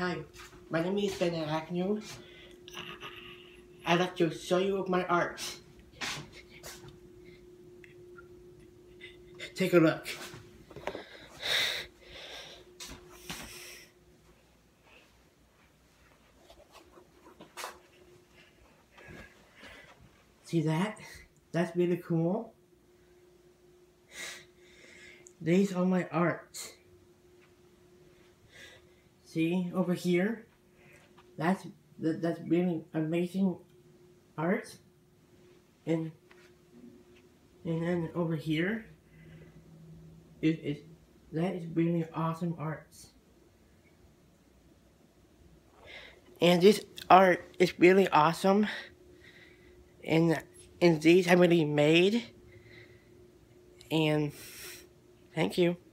Hi, my name is Ben Agnew. I'd like to show you my art. Take a look. See that? That's really cool. These are my art. See over here? That's really amazing art. And then over here that is really awesome art. And this art is really awesome. And these I really made. And thank you.